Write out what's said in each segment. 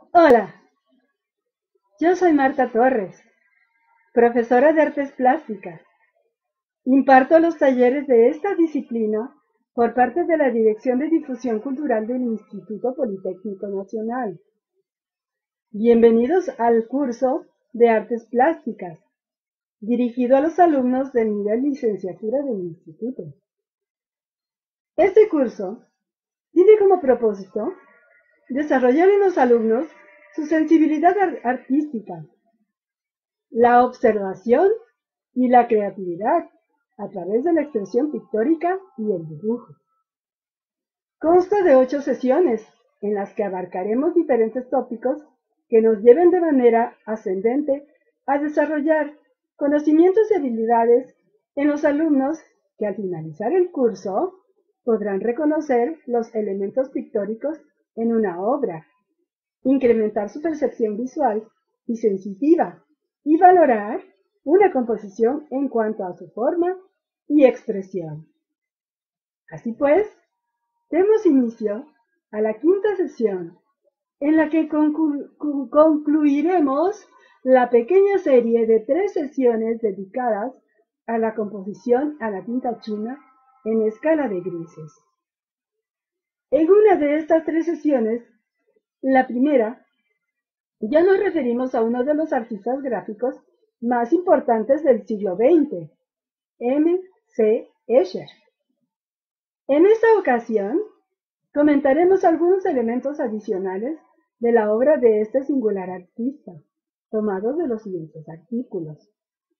Hola, yo soy Marta Torres, profesora de artes plásticas. Imparto los talleres de esta disciplina por parte de la Dirección de Difusión Cultural del Instituto Politécnico Nacional. Bienvenidos al curso de artes plásticas, dirigido a los alumnos del nivel licenciatura del instituto. Este curso tiene como propósito desarrollar en los alumnos su sensibilidad artística, la observación y la creatividad a través de la expresión pictórica y el dibujo. Consta de 8 sesiones en las que abarcaremos diferentes tópicos que nos lleven de manera ascendente a desarrollar conocimientos y habilidades en los alumnos que al finalizar el curso podrán reconocer los elementos pictóricos en una obra, incrementar su percepción visual y sensitiva y valorar una composición en cuanto a su forma y expresión. Así pues, demos inicio a la quinta sesión, en la que concluiremos la pequeña serie de 3 sesiones dedicadas a la composición a la tinta china en escala de grises. En una de estas 3 sesiones, la primera, ya nos referimos a uno de los artistas gráficos más importantes del siglo XX, M. C. Escher. En esta ocasión, comentaremos algunos elementos adicionales de la obra de este singular artista, tomados de los siguientes artículos.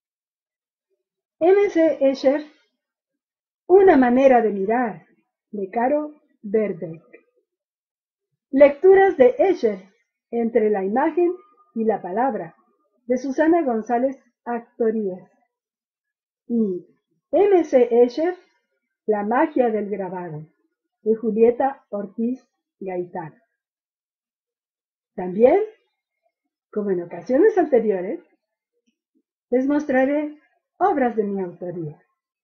M. C. Escher, Una manera de mirar, de Caro Verbeek. Lecturas de Escher, Entre la imagen y la palabra, de Susana González Actorías. Y M. C. Escher, La magia del grabado, de Julieta Ortiz Gaitán. También, como en ocasiones anteriores, les mostraré obras de mi autoría.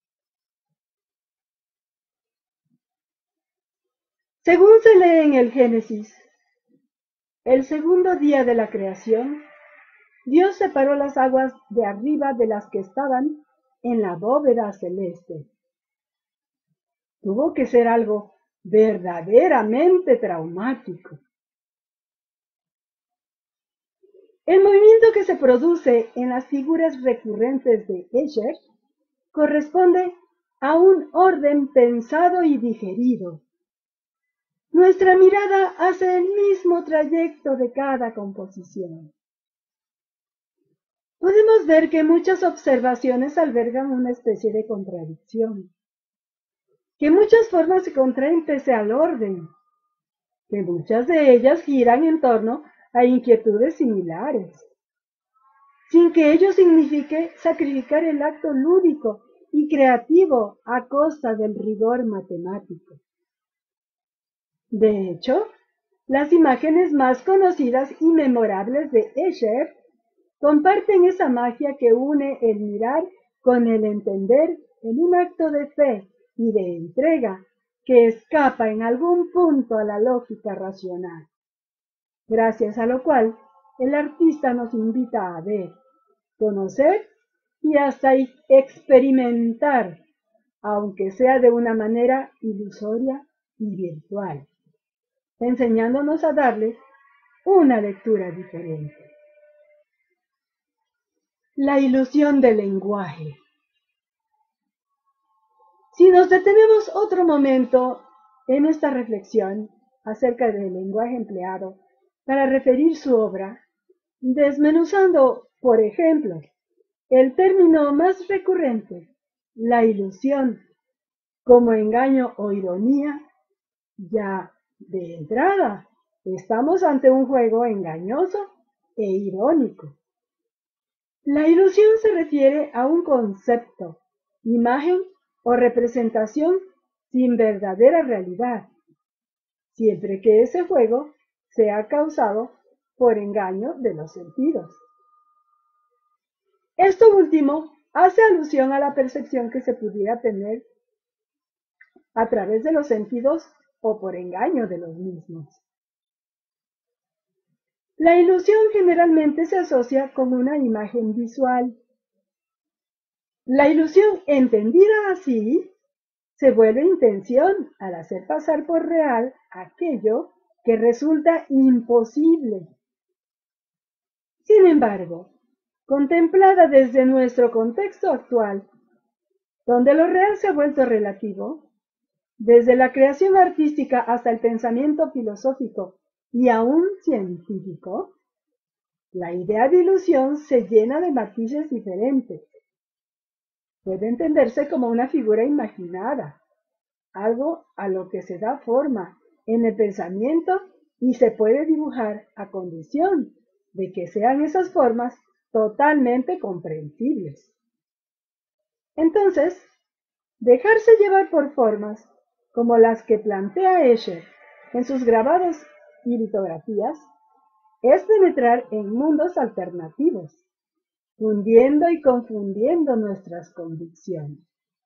Según se lee en el Génesis, el segundo día de la creación, Dios separó las aguas de arriba de las que estaban en la bóveda celeste. Tuvo que ser algo verdaderamente traumático. El movimiento que se produce en las figuras recurrentes de Escher corresponde a un orden pensado y digerido. Nuestra mirada hace el mismo trayecto de cada composición. Podemos ver que muchas observaciones albergan una especie de contradicción, que muchas formas se contraen pese al orden, que muchas de ellas giran en torno a inquietudes similares, sin que ello signifique sacrificar el acto lúdico y creativo a costa del rigor matemático. De hecho, las imágenes más conocidas y memorables de Escher comparten esa magia que une el mirar con el entender en un acto de fe y de entrega que escapa en algún punto a la lógica racional, gracias a lo cual el artista nos invita a ver, conocer y hasta experimentar, aunque sea de una manera ilusoria y virtual, enseñándonos a darle una lectura diferente. La ilusión del lenguaje. Si nos detenemos otro momento en esta reflexión acerca del lenguaje empleado para referir su obra, desmenuzando, por ejemplo, el término más recurrente, la ilusión, como engaño o ironía, ya de entrada estamos ante un juego engañoso e irónico. La ilusión se refiere a un concepto, imagen o representación sin verdadera realidad, siempre que ese juego sea causado por engaño de los sentidos. Esto último hace alusión a la percepción que se pudiera tener a través de los sentidos o por engaño de los mismos. La ilusión generalmente se asocia con una imagen visual. La ilusión, entendida así, se vuelve intención al hacer pasar por real aquello que resulta imposible. Sin embargo, contemplada desde nuestro contexto actual, donde lo real se ha vuelto relativo, desde la creación artística hasta el pensamiento filosófico y aún científico, la idea de ilusión se llena de matices diferentes. Puede entenderse como una figura imaginada, algo a lo que se da forma en el pensamiento y se puede dibujar a condición de que sean esas formas totalmente comprensibles. Entonces, dejarse llevar por formas como las que plantea Escher en sus grabados y litografías es penetrar en mundos alternativos, fundiendo y confundiendo nuestras convicciones.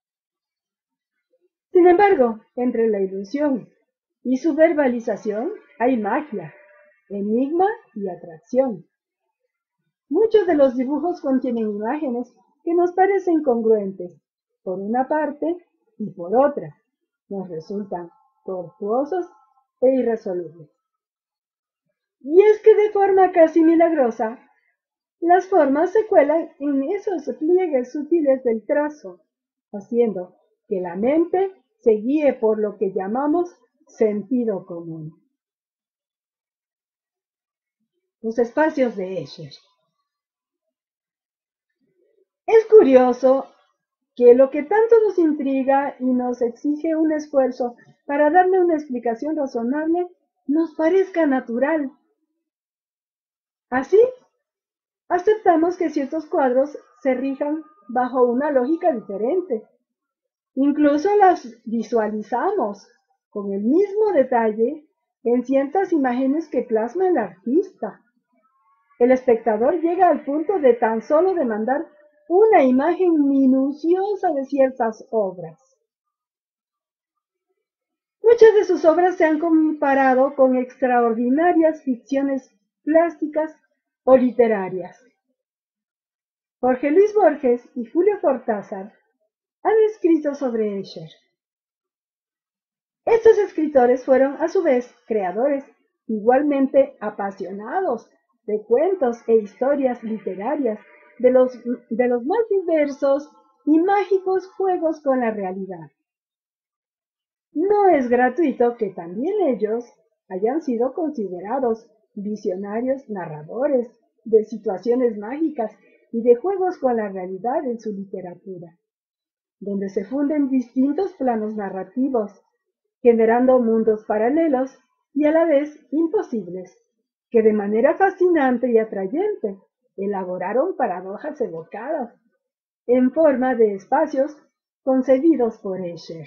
Sin embargo, entre la ilusión y su verbalización hay magia, enigma y atracción. Muchos de los dibujos contienen imágenes que nos parecen congruentes, por una parte y por otra, nos resultan tortuosos e irresolubles. Y es que de forma casi milagrosa, las formas se cuelan en esos pliegues sutiles del trazo, haciendo que la mente se guíe por lo que llamamos sentido común. Los espacios de Escher. Es curioso que lo que tanto nos intriga y nos exige un esfuerzo para darle una explicación razonable nos parezca natural. Así, aceptamos que ciertos cuadros se rijan bajo una lógica diferente. Incluso las visualizamos con el mismo detalle en ciertas imágenes que plasma el artista. El espectador llega al punto de tan solo demandar una imagen minuciosa de ciertas obras. Muchas de sus obras se han comparado con extraordinarias ficciones plásticas o literarias. Jorge Luis Borges y Julio Cortázar han escrito sobre Escher. Estos escritores fueron a su vez creadores igualmente apasionados de cuentos e historias literarias de los más diversos y mágicos juegos con la realidad. No es gratuito que también ellos hayan sido considerados visionarios narradores de situaciones mágicas y de juegos con la realidad en su literatura, donde se funden distintos planos narrativos, generando mundos paralelos y a la vez imposibles, que de manera fascinante y atrayente elaboraron paradojas evocadas en forma de espacios concebidos por Escher.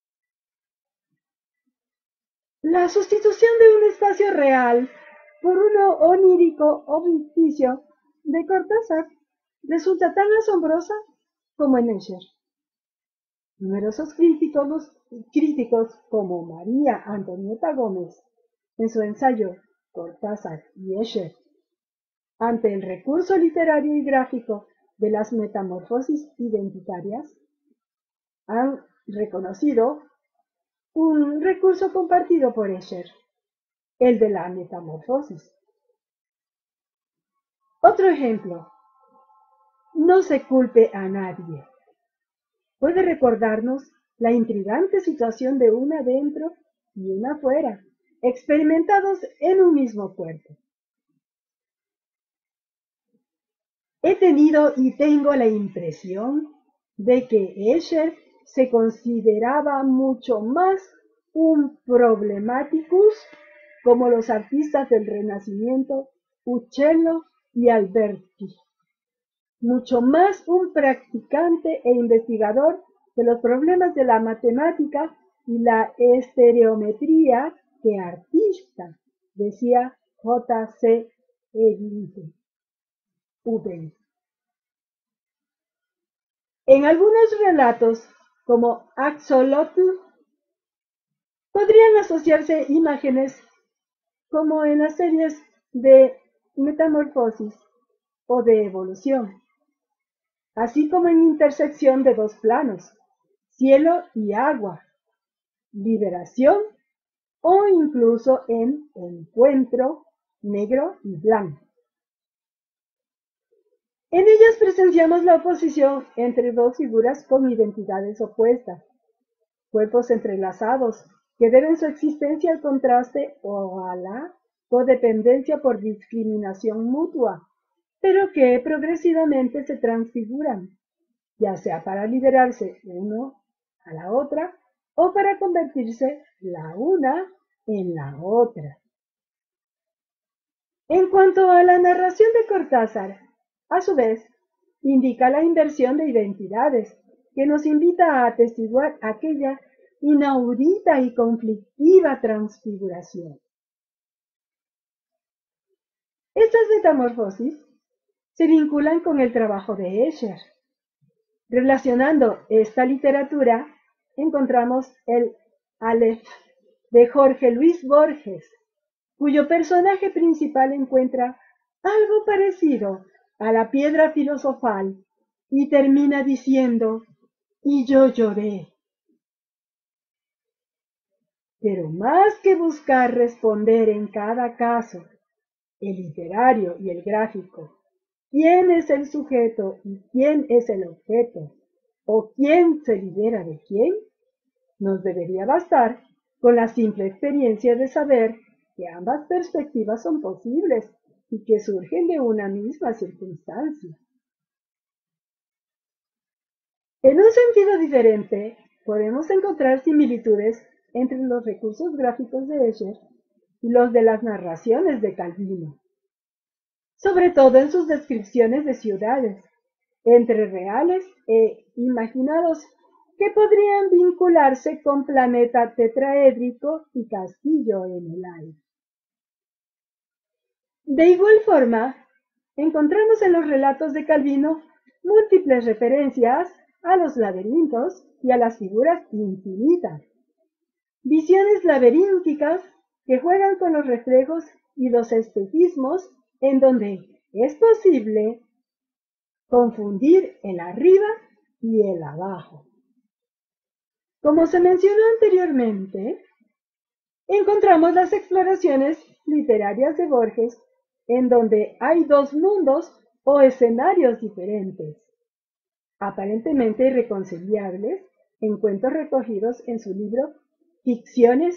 La sustitución de un espacio real por uno onírico o ficticio de Cortázar resulta tan asombrosa como en Escher. Numerosos críticos como María Antonieta Gómez, en su ensayo Cortázar y Escher, ante el recurso literario y gráfico de las metamorfosis identitarias, han reconocido un recurso compartido por Escher, el de la metamorfosis. Otro ejemplo, No se culpe a nadie, puede recordarnos la intrigante situación de una dentro y una fuera, experimentados en un mismo cuerpo. He tenido y tengo la impresión de que Escher se consideraba mucho más un problematicus como los artistas del Renacimiento Uccello y Alberti, mucho más un practicante e investigador de los problemas de la matemática y la estereometría que artista, decía J. C. Eglise. En algunos relatos, como Axolotl, podrían asociarse imágenes como en las series de metamorfosis o de evolución, así como en intersección de dos planos, cielo y agua, liberación o incluso en encuentro negro y blanco. En ellas presenciamos la oposición entre dos figuras con identidades opuestas, cuerpos entrelazados que deben su existencia al contraste o a la codependencia por discriminación mutua, pero que progresivamente se transfiguran, ya sea para liberarse uno a la otra o para convertirse la una en la otra. En cuanto a la narración de Cortázar, a su vez, indica la inversión de identidades, que nos invita a atestiguar aquella inaudita y conflictiva transfiguración. Estas metamorfosis se vinculan con el trabajo de Escher. Relacionando esta literatura, encontramos el Aleph de Jorge Luis Borges, cuyo personaje principal encuentra algo parecido a la piedra filosofal y termina diciendo, y yo lloré. Pero más que buscar responder en cada caso, el literario y el gráfico, quién es el sujeto y quién es el objeto, o quién se libera de quién, nos debería bastar con la simple experiencia de saber que ambas perspectivas son posibles y que surgen de una misma circunstancia. En un sentido diferente, podemos encontrar similitudes entre los recursos gráficos de Escher y los de las narraciones de Calvino, sobre todo en sus descripciones de ciudades, entre reales e imaginados, que podrían vincularse con planeta tetraédrico y castillo en el aire. De igual forma, encontramos en los relatos de Calvino múltiples referencias a los laberintos y a las figuras infinitas, visiones laberínticas que juegan con los reflejos y los espejismos en donde es posible confundir el arriba y el abajo. Como se mencionó anteriormente, encontramos las exploraciones literarias de Borges en donde hay dos mundos o escenarios diferentes, aparentemente irreconciliables, en cuentos recogidos en su libro Ficciones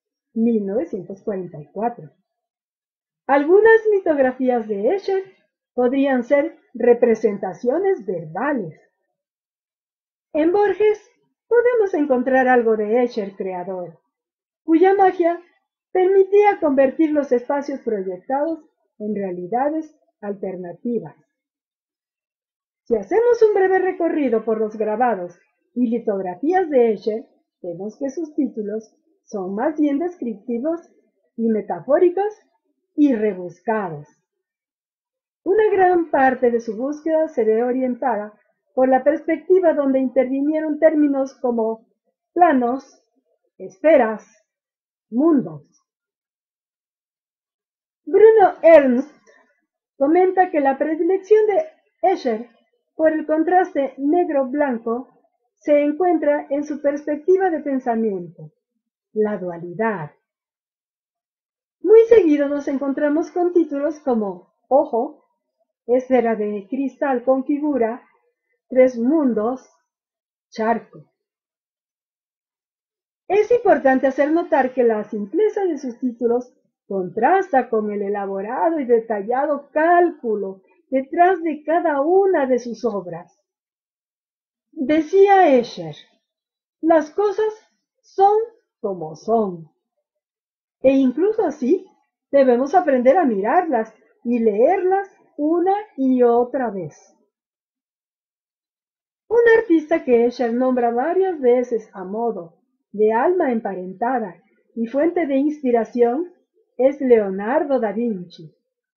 1944. Algunas mitografías de Escher podrían ser representaciones verbales. En Borges podemos encontrar algo de Escher creador, cuya magia permitía convertir los espacios proyectados en realidades alternativas. Si hacemos un breve recorrido por los grabados y litografías de Escher, vemos que sus títulos son más bien descriptivos y metafóricos y rebuscados. Una gran parte de su búsqueda se ve orientada por la perspectiva donde intervinieron términos como planos, esferas, mundos. Bruno Ernst comenta que la predilección de Escher por el contraste negro-blanco se encuentra en su perspectiva de pensamiento, la dualidad. Muy seguido nos encontramos con títulos como Ojo, esfera de cristal con figura, tres mundos, charco. Es importante hacer notar que la simpleza de sus títulos contrasta con el elaborado y detallado cálculo detrás de cada una de sus obras. Decía Escher, las cosas son como son, e incluso así debemos aprender a mirarlas y leerlas una y otra vez. Un artista que Escher nombra varias veces a modo de alma emparentada y fuente de inspiración es Leonardo da Vinci,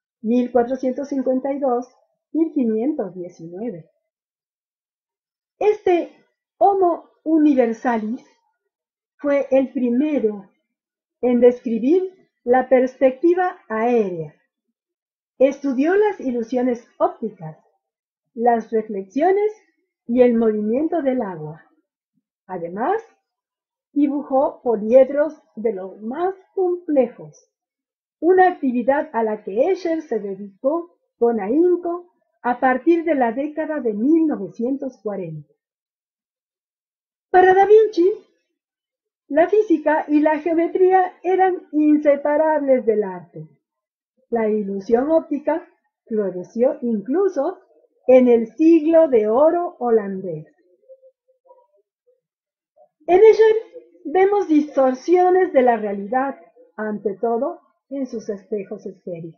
1452-1519. Este Homo universalis fue el primero en describir la perspectiva aérea, estudió las ilusiones ópticas, las reflexiones y el movimiento del agua. Además, dibujó poliedros de los más complejos, una actividad a la que Escher se dedicó con ahínco a partir de la década de 1940. Para Da Vinci, la física y la geometría eran inseparables del arte. La ilusión óptica floreció incluso en el siglo de oro holandés. En Escher vemos distorsiones de la realidad, ante todo en sus espejos esféricos.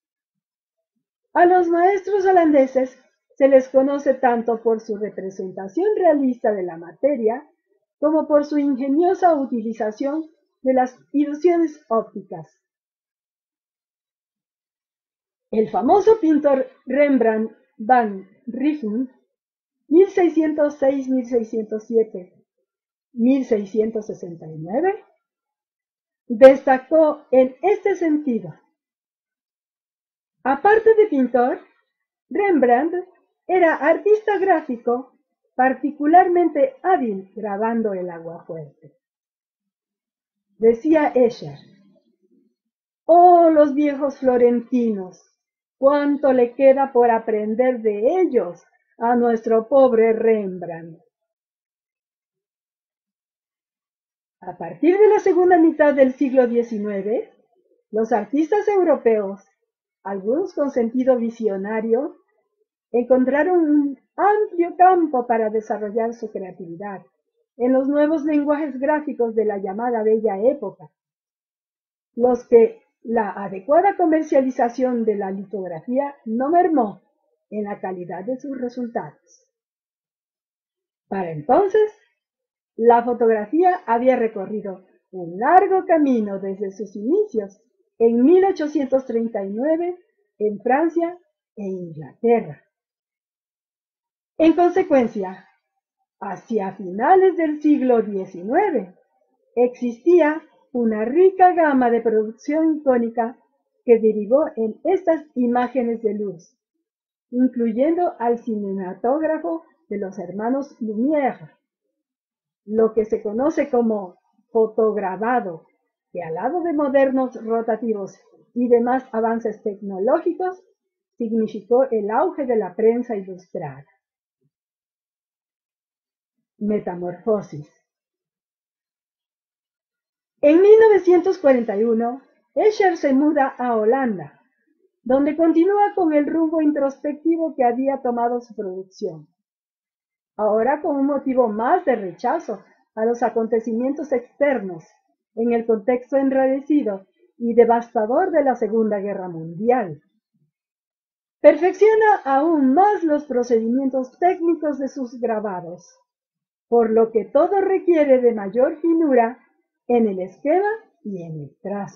A los maestros holandeses se les conoce tanto por su representación realista de la materia como por su ingeniosa utilización de las ilusiones ópticas. El famoso pintor Rembrandt van Rijn, 1606-1607, 1669, destacó en este sentido. Aparte de pintor, Rembrandt era artista gráfico, particularmente hábil grabando el aguafuerte. Decía Escher: «Oh, los viejos florentinos, cuánto le queda por aprender de ellos a nuestro pobre Rembrandt». A partir de la segunda mitad del siglo XIX, los artistas europeos, algunos con sentido visionario, encontraron un amplio campo para desarrollar su creatividad en los nuevos lenguajes gráficos de la llamada Bella Época, los que la adecuada comercialización de la litografía no mermó en la calidad de sus resultados. Para entonces, la fotografía había recorrido un largo camino desde sus inicios en 1839 en Francia e Inglaterra. En consecuencia, hacia finales del siglo XIX existía una rica gama de producción icónica que derivó en estas imágenes de luz, incluyendo al cinematógrafo de los hermanos Lumière, lo que se conoce como fotograbado, que al lado de modernos rotativos y demás avances tecnológicos, significó el auge de la prensa ilustrada. Metamorfosis. En 1941, Escher se muda a Holanda, donde continúa con el rumbo introspectivo que había tomado su producción, ahora con un motivo más de rechazo a los acontecimientos externos en el contexto enrarecido y devastador de la Segunda Guerra Mundial. Perfecciona aún más los procedimientos técnicos de sus grabados, por lo que todo requiere de mayor finura en el esquema y en el trazo.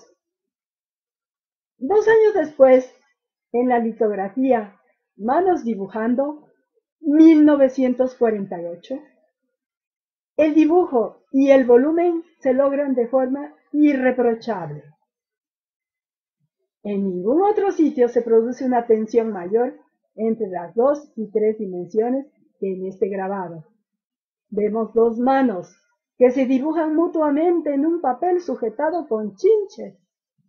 2 años después, en la litografía Manos dibujando, 1948, el dibujo y el volumen se logran de forma irreprochable. En ningún otro sitio se produce una tensión mayor entre las 2 y 3 dimensiones que en este grabado. Vemos 2 manos que se dibujan mutuamente en un papel sujetado con chinches,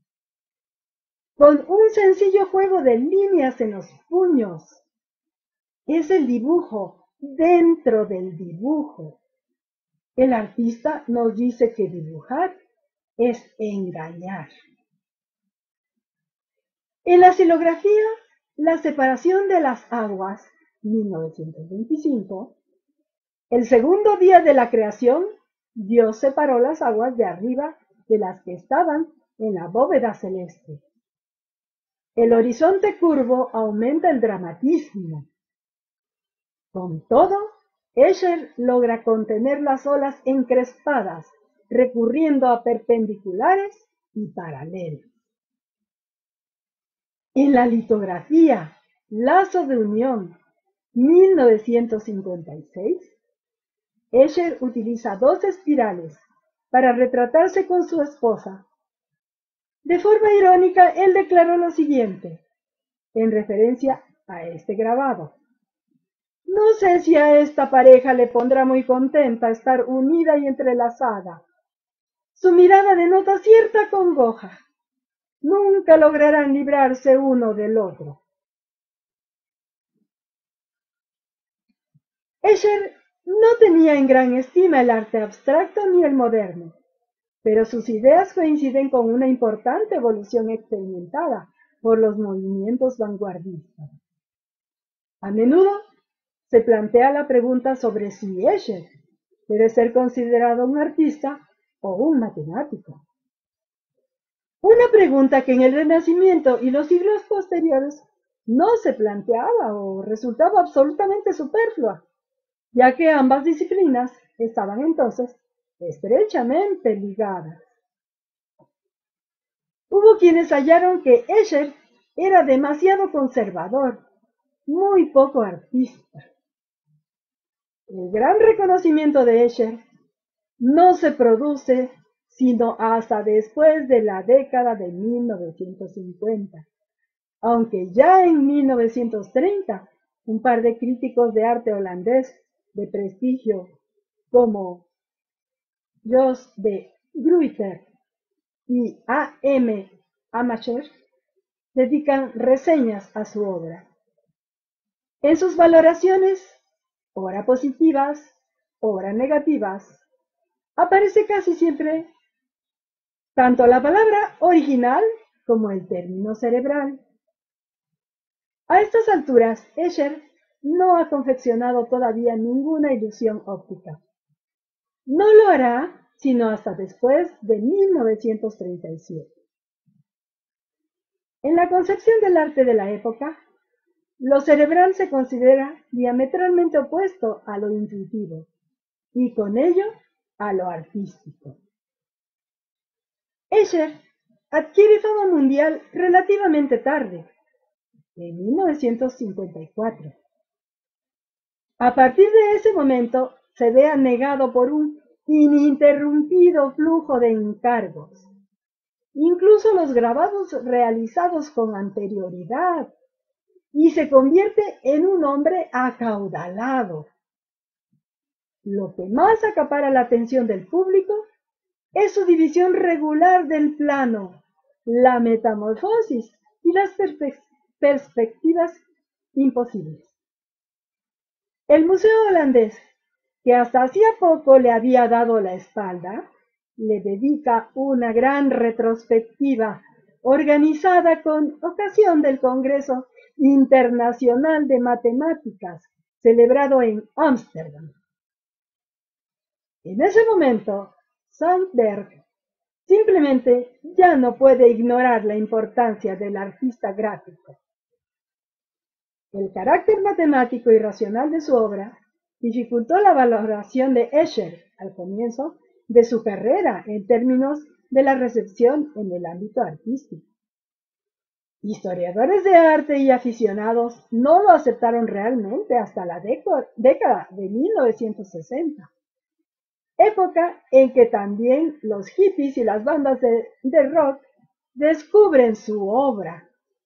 con un sencillo juego de líneas en los puños. Es el dibujo dentro del dibujo. El artista nos dice que dibujar es engañar. En la xilografía, la separación de las aguas, 1925, el segundo día de la creación, Dios separó las aguas de arriba de las que estaban en la bóveda celeste. El horizonte curvo aumenta el dramatismo. Con todo, Escher logra contener las olas encrespadas, recurriendo a perpendiculares y paralelos. En la litografía Lazo de Unión, 1956, Escher utiliza 2 espirales para retratarse con su esposa. De forma irónica, él declaró lo siguiente: en referencia a este grabado. No sé si a esta pareja le pondrá muy contenta estar unida y entrelazada. Su mirada denota cierta congoja. Nunca lograrán librarse uno del otro. Escher no tenía en gran estima el arte abstracto ni el moderno, pero sus ideas coinciden con una importante evolución experimentada por los movimientos vanguardistas. A menudo se plantea la pregunta sobre si Escher debe ser considerado un artista o un matemático. Una pregunta que en el Renacimiento y los siglos posteriores no se planteaba o resultaba absolutamente superflua, ya que ambas disciplinas estaban entonces estrechamente ligadas. Hubo quienes hallaron que Escher era demasiado conservador, muy poco artista. El gran reconocimiento de Escher no se produce sino hasta después de la década de 1950, aunque ya en 1930 un par de críticos de arte holandés de prestigio como Jos de Gruyter y A. M. Amacher dedican reseñas a su obra. En sus valoraciones, ora positivas, ora negativas, aparece casi siempre tanto la palabra original como el término cerebral. A estas alturas, Escher no ha confeccionado todavía ninguna ilusión óptica. No lo hará sino hasta después de 1937. En la concepción del arte de la época, lo cerebral se considera diametralmente opuesto a lo intuitivo y con ello a lo artístico. Escher adquiere fama mundial relativamente tarde, en 1954. A partir de ese momento se ve anegado por un ininterrumpido flujo de encargos, incluso los grabados realizados con anterioridad, y se convierte en un hombre acaudalado. Lo que más acapara la atención del público es su división regular del plano, la metamorfosis y las perspectivas imposibles. El Museo Holandés, que hasta hacía poco le había dado la espalda, le dedica una gran retrospectiva organizada con ocasión del Congreso Internacional de Matemáticas, celebrado en Ámsterdam. En ese momento, Sandberg simplemente ya no puede ignorar la importancia del artista gráfico. El carácter matemático y racional de su obra dificultó la valoración de Escher al comienzo de su carrera en términos de la recepción en el ámbito artístico. Historiadores de arte y aficionados no lo aceptaron realmente hasta la década de 1960, época en que también los hippies y las bandas de rock descubren su obra.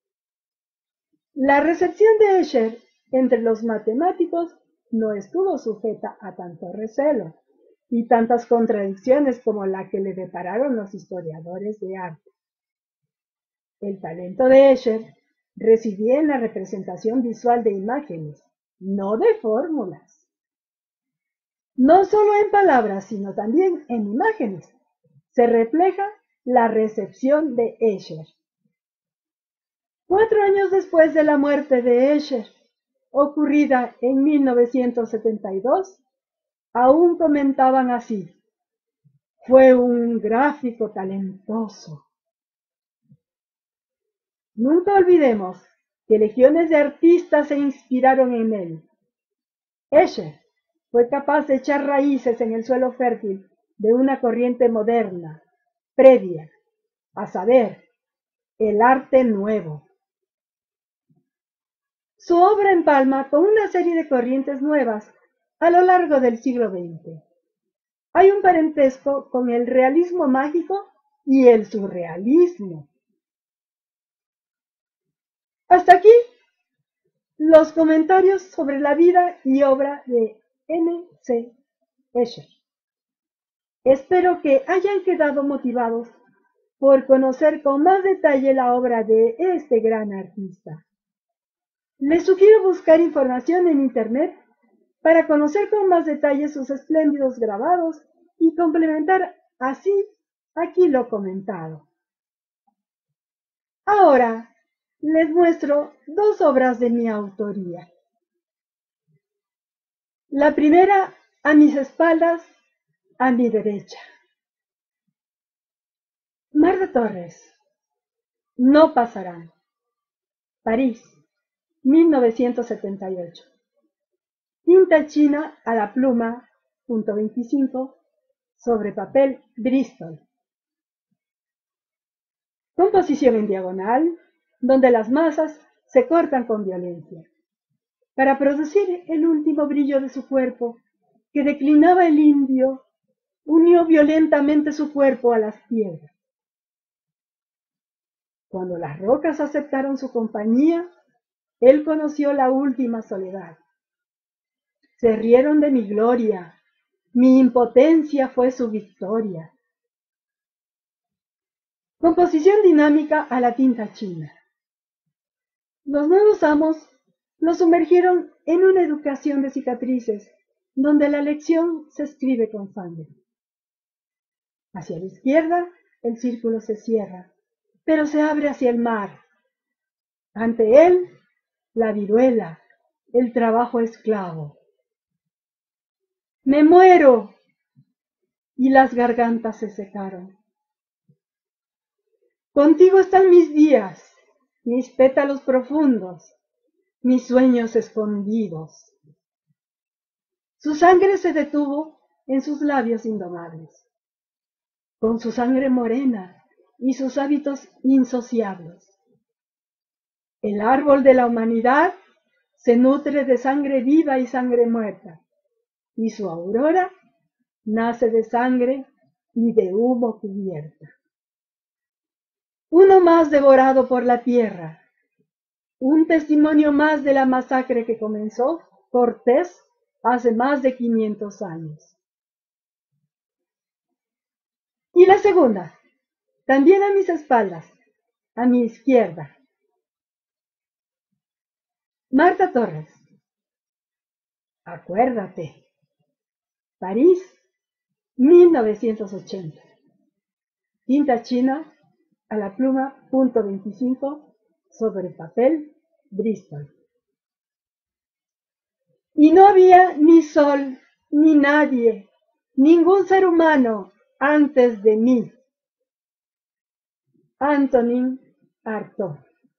La recepción de Escher entre los matemáticos no estuvo sujeta a tanto recelo y tantas contradicciones como la que le depararon los historiadores de arte. El talento de Escher residía en la representación visual de imágenes, no de fórmulas. No solo en palabras, sino también en imágenes, se refleja la recepción de Escher. 4 años después de la muerte de Escher, ocurrida en 1972, aún comentaban así: fue un gráfico talentoso. Nunca olvidemos que legiones de artistas se inspiraron en él. Escher fue capaz de echar raíces en el suelo fértil de una corriente moderna, previa, a saber, el arte nuevo. Su obra empalma con una serie de corrientes nuevas a lo largo del siglo XX. Hay un parentesco con el realismo mágico y el surrealismo. Hasta aquí los comentarios sobre la vida y obra de M.C. Escher. Espero que hayan quedado motivados por conocer con más detalle la obra de este gran artista. Les sugiero buscar información en Internet para conocer con más detalle sus espléndidos grabados y complementar así aquí lo comentado. Ahora les muestro dos obras de mi autoría. La primera, a mis espaldas, a mi derecha. Marta Torres, No pasarán. París, 1978. Tinta china a la pluma, .25, sobre papel Bristol. Composición en diagonal, donde las masas se cortan con violencia, para producir el último brillo de su cuerpo, que declinaba el indio, unió violentamente su cuerpo a las piedras. Cuando las rocas aceptaron su compañía, él conoció la última soledad. Se rieron de mi gloria, mi impotencia fue su victoria. Composición dinámica a la tinta china. Los nuevos amos lo sumergieron en una educación de cicatrices, donde la lección se escribe con sangre. Hacia la izquierda, el círculo se cierra, pero se abre hacia el mar. Ante él, la viruela, el trabajo esclavo. ¡Me muero! Y las gargantas se secaron. Contigo están mis días, mis pétalos profundos, mis sueños escondidos. Su sangre se detuvo en sus labios indomables. Con su sangre morena y sus hábitos insociables. El árbol de la humanidad se nutre de sangre viva y sangre muerta, y su aurora nace de sangre y de humo cubierta. Uno más devorado por la tierra, un testimonio más de la masacre que comenzó Cortés hace más de 500 años. Y la segunda, también a mis espaldas, a mi izquierda. Marta Torres. Acuérdate. París, 1980. Tinta china a la pluma .25 sobre papel Bristol. Y no había ni sol, ni nadie, ningún ser humano antes de mí. Antonin Artaud.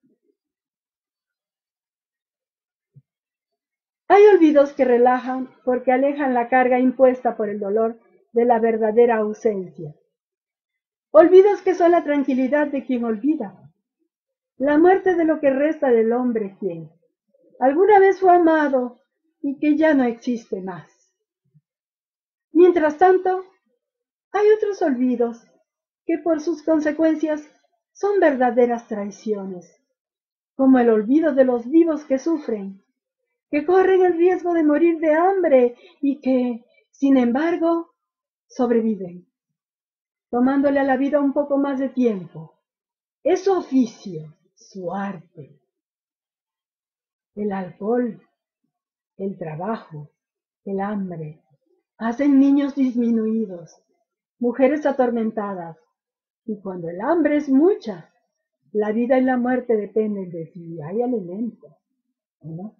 Hay olvidos que relajan porque alejan la carga impuesta por el dolor de la verdadera ausencia. Olvidos que son la tranquilidad de quien olvida, la muerte de lo que resta del hombre quien alguna vez fue amado y que ya no existe más. Mientras tanto, hay otros olvidos que por sus consecuencias son verdaderas traiciones, como el olvido de los vivos que sufren, que corren el riesgo de morir de hambre y que, sin embargo, sobreviven, tomándole a la vida un poco más de tiempo. Es su oficio, su arte. El alcohol, el trabajo, el hambre, hacen niños disminuidos, mujeres atormentadas, y cuando el hambre es mucha, la vida y la muerte dependen de si hay alimento o no.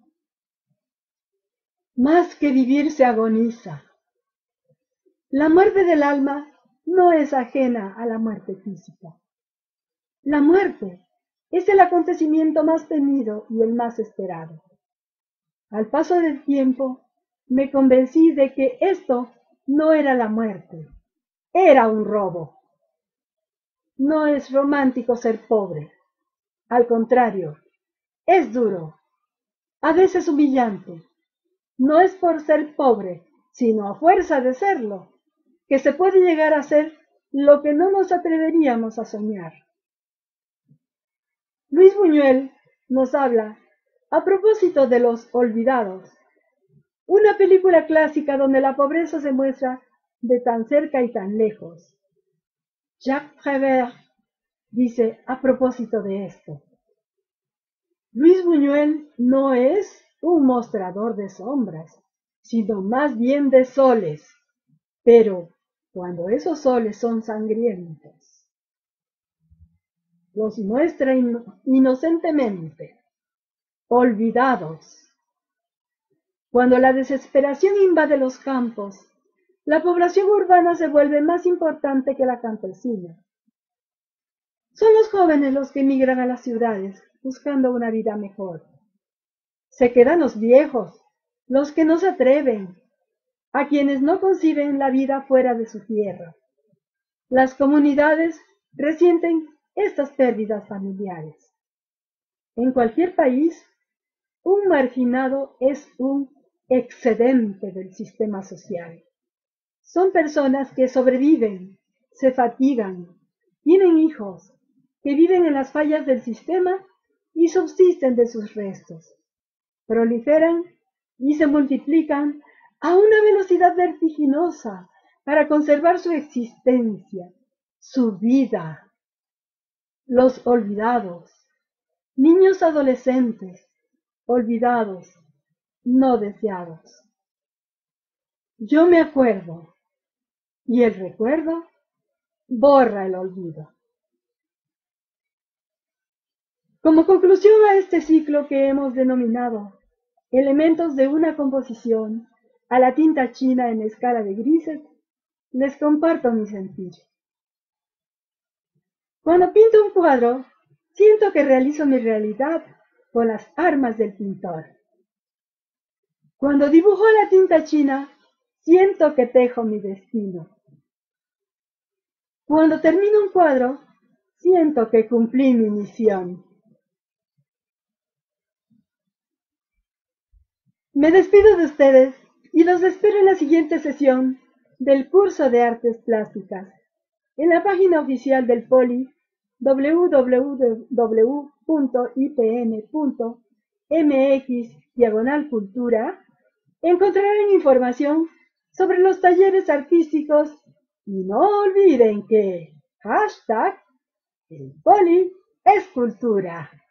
Más que vivir se agoniza. La muerte del alma no es ajena a la muerte física. La muerte es el acontecimiento más temido y el más esperado. Al paso del tiempo, me convencí de que esto no era la muerte, era un robo. No es romántico ser pobre. Al contrario, es duro, a veces humillante. No es por ser pobre, sino a fuerza de serlo, que se puede llegar a ser lo que no nos atreveríamos a soñar. Luis Buñuel nos habla a propósito de Los Olvidados, una película clásica donde la pobreza se muestra de tan cerca y tan lejos. Jacques Prévert dice a propósito de esto: Luis Buñuel no es un mostrador de sombras, sino más bien de soles, pero cuando esos soles son sangrientos, los muestra inocentemente, olvidados. Cuando la desesperación invade los campos, la población urbana se vuelve más importante que la campesina. Son los jóvenes los que emigran a las ciudades buscando una vida mejor. Se quedan los viejos, los que no se atreven, a quienes no conciben la vida fuera de su tierra. Las comunidades resienten estas pérdidas familiares. En cualquier país, un marginado es un excedente del sistema social. Son personas que sobreviven, se fatigan, tienen hijos, que viven en las fallas del sistema y subsisten de sus restos. Proliferan y se multiplican a una velocidad vertiginosa para conservar su existencia, su vida. Los olvidados, niños adolescentes, olvidados, no deseados. Yo me acuerdo, y el recuerdo borra el olvido. Como conclusión a este ciclo que hemos denominado Elementos de una composición a la tinta china en escala de grises, les comparto mi sentir. Cuando pinto un cuadro, siento que realizo mi realidad con las armas del pintor. Cuando dibujo a la tinta china, siento que tejo mi destino. Cuando termino un cuadro, siento que cumplí mi misión. Me despido de ustedes y los espero en la siguiente sesión del curso de Artes Plásticas, en la página oficial del Poli, www.ipn.mx/cultura, encontrarán información sobre los talleres artísticos y no olviden que #el Poli es cultura.